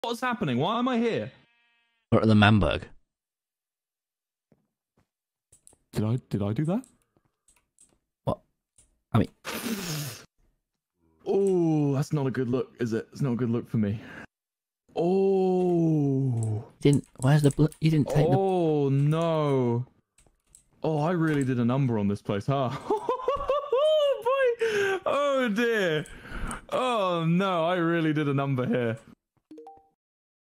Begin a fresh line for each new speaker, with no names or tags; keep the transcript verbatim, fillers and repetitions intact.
What's happening? Why am I here?
Or at the Manberg.
Did I did I do that?
What? I mean,
oh, that's not a good look, is it? It's not a good look for me. Oh,
didn't. Where's the? You didn't take the.
oh no. Oh, I really did a number on this place, huh? Oh boy. Oh dear. Oh no, I really did a number here.